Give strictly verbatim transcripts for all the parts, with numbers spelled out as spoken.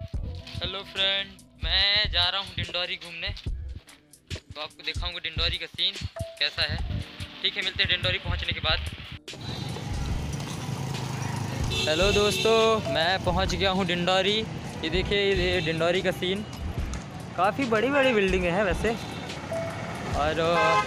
Hello friend, मैं जा रहा हूँ डिंडोरी घूमने, तो आपको दिखाऊंगा डिंडोरी का सीन कैसा है। ठीक है, मिलते हैं डिंडोरी पहुँचने के बाद। हेलो दोस्तों, मैं पहुँच गया हूँ डिंडोरी। ये देखिए, ये डिंडोरी का सीन। काफ़ी बड़ी बड़ी बिल्डिंगें हैं वैसे, और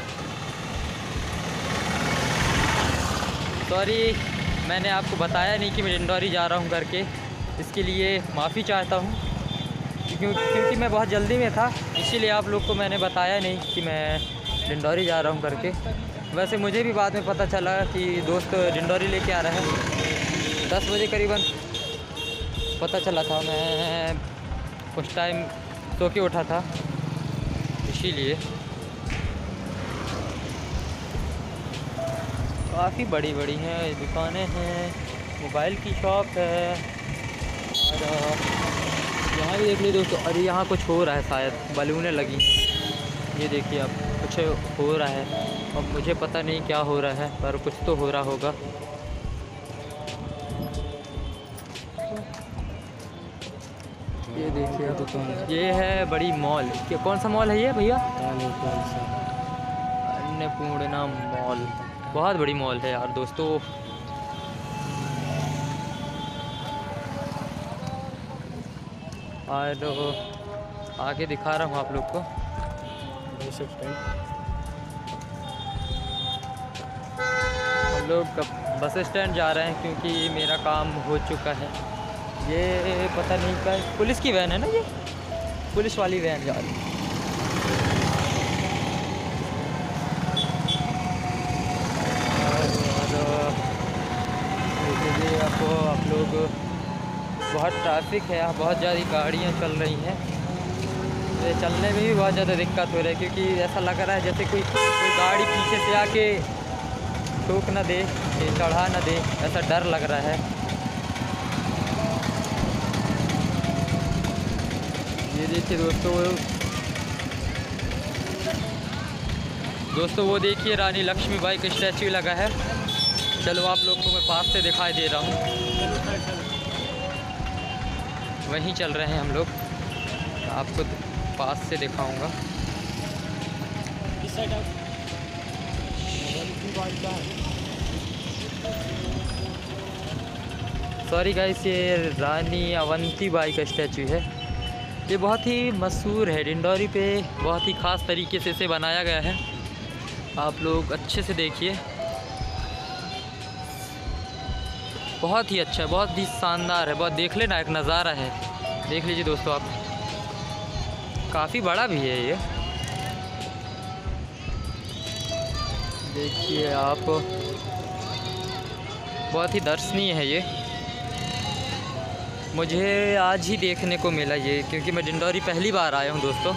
सॉरी मैंने आपको बताया नहीं कि मैं डिंडोरी जा रहा हूँ करके, इसके लिए माफ़ी चाहता हूँ। क्यों क्योंकि मैं बहुत जल्दी में था, इसीलिए आप लोग को मैंने बताया नहीं कि मैं डिंडोरी जा रहा हूँ करके। वैसे मुझे भी बाद में पता चला कि दोस्त डिंडोरी लेके आ रहा है। दस बजे करीबन पता चला था, मैं उस टाइम सो के उठा था, इसीलिए। काफ़ी बड़ी बड़ी हैं दुकानें हैं, मोबाइल की शॉप है, और यहाँ भी देख लीजिए दोस्तों। अरे यहाँ कुछ हो रहा है, शायद बलूनें लगी हैं। ये देखिए, अब कुछ हो रहा है, अब मुझे पता नहीं क्या हो रहा है, पर कुछ तो हो रहा होगा। ये देखिए दुकान, ये है बड़ी मॉल। क्या, कौन सा मॉल है ये भैया? अन्नपूर्णा मॉल, बहुत बड़ी मॉल है यार दोस्तों। और आगे दिखा रहा हूँ आप लोग को। हम लोग बस स्टैंड जा रहे हैं क्योंकि मेरा काम हो चुका है। ये पता नहीं क्या, पुलिस की वैन है ना, ये पुलिस वाली वैन जा रही है। देखिए आपको, आप लोग, बहुत ट्रैफिक है यहाँ, बहुत ज़्यादा गाड़ियाँ चल रही हैं। ये चलने में भी बहुत ज़्यादा दिक्कत हो रही है, क्योंकि ऐसा लग रहा है जैसे कोई कोई गाड़ी पीछे से आके ठोक ना दे, चढ़ा ना दे, ऐसा डर लग रहा है। ये देखिए दोस्तों दोस्तों वो देखिए, रानी लक्ष्मीबाई का स्टैचू लगा है। चलो आप लोग को मैं पास से दिखाई दे रहा हूँ, वहीं चल रहे हैं हम लोग, आपको पास से दिखाऊंगा। सॉरी गाइस, ये रानी अवंतीबाई का स्टैचू है। ये बहुत ही मशहूर है डिंडोरी पे, बहुत ही ख़ास तरीके से इसे बनाया गया है। आप लोग अच्छे से देखिए, बहुत ही अच्छा है, बहुत ही शानदार है, बहुत देखने लायक नज़ारा है। देख लीजिए दोस्तों आप, काफ़ी बड़ा भी है ये, देखिए आप, बहुत ही दर्शनीय है ये। मुझे आज ही देखने को मिला ये, क्योंकि मैं डिंडोरी पहली बार आया हूँ दोस्तों।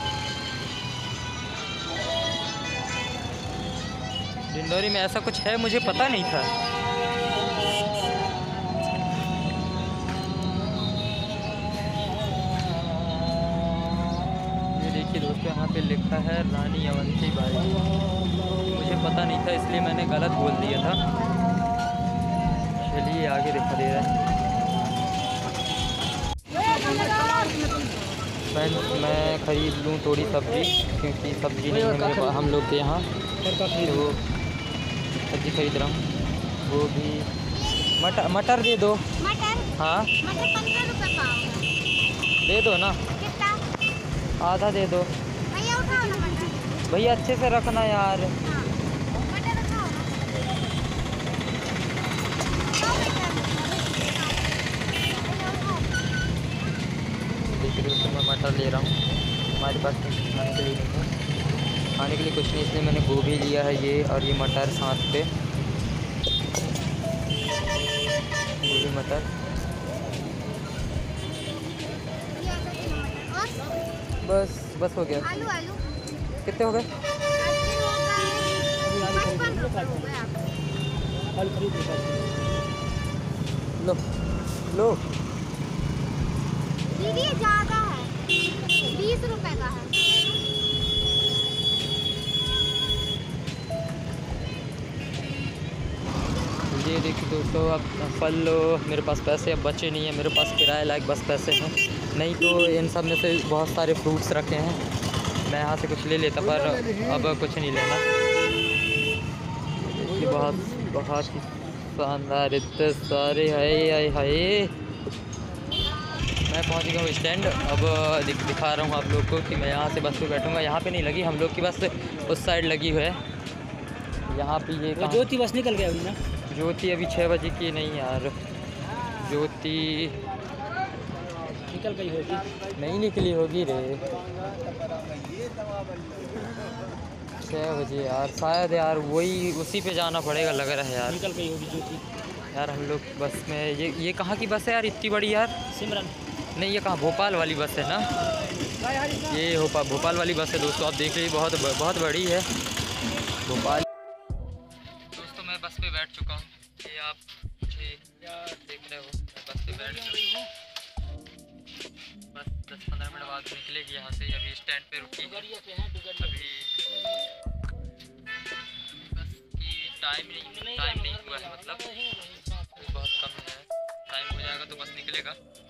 डिंडोरी में ऐसा कुछ है, मुझे पता नहीं था। ये देखिए दोस्तों, यहाँ पे लिखा है रानी अवंतीबाई। मुझे पता नहीं था, इसलिए मैंने गलत बोल दिया था। चलिए आगे दिखा दे रहा है। फ्रेंड, मैं ख़रीद लूँ थोड़ी सब्ज़ी, क्योंकि सब्ज़ी नहीं है मेरे पास हम लोग के यहाँ, तो वो सब्ज़ी खरीद रहा हूँ। वो भी मटर मटर दे दो। मटर? हाँ मटर पंद्रह रुपये पाव। दे दो ना। कितना? आधा दे दो। भैया उठाओ ना मटर। भैया अच्छे से रखना यार। हाँ, मटर उठाओ ना। देखिए दोस्तों, मैं मटर ले रहा हूँ, हमारे पास खाने के लिए नहीं है, खाने के लिए कुछ नहीं, इसलिए मैंने गोभी लिया है ये, और ये मटर साथ पे, गोभी मटर। बस बस हो गया। आलू आलू कितने हो गए? लो लो। दीदी ये ज़्यादा है, बीस रुपए का है। ये देखिए दोस्तों, अब फल लो, मेरे पास पैसे अब बचे नहीं है, मेरे पास किराए लायक बस पैसे हैं। नहीं तो इन सब में से बहुत सारे फ्रूट्स रखे हैं, मैं यहाँ से कुछ ले लेता, पर अब कुछ नहीं लेना। ये बहुत बहुत ही शानदार, इतने सारे हाय हाय हाय। मैं पहुँच गया हूँ स्टैंड। अब दिख, दिखा रहा हूँ आप लोग को कि मैं यहाँ से बस पे बैठूँगा। यहाँ पे नहीं लगी, हम लोग की बस उस साइड लगी हुई है। यहाँ पे ये वो ज्योति बस निकल गया अभी ना। ज्योति अभी छः बजे की नहीं यार, ज्योति निकल गई होगी। नहीं निकली होगी रे, छः बजे यार शायद। यार वही उसी पे जाना पड़ेगा लग रहा है यार। निकल गई होगी ज्योति। यार हम लोग बस में, ये ये कहाँ की बस है यार इतनी बड़ी यार? सिमरन नहीं, ये कहाँ, भोपाल वाली बस है ना? ये भोपाल भोपाल वाली बस है दोस्तों, आप देख लीजिए, बहुत बहुत बड़ी है भोपाल। दोस्तों मैं बस पे बैठ चुका हूँ, ये आप मुझे देख रहे हो, मैं बस पे बैठ चुका हूँ। बस दस पंद्रह मिनट बाद निकलेगी यहाँ से। अभी स्टैंड पे रुकी है, अभी बस की टाइम नहीं टाइम नहीं हुआ है, मतलब बहुत कम है, टाइम हो जाएगा तो बस निकलेगा।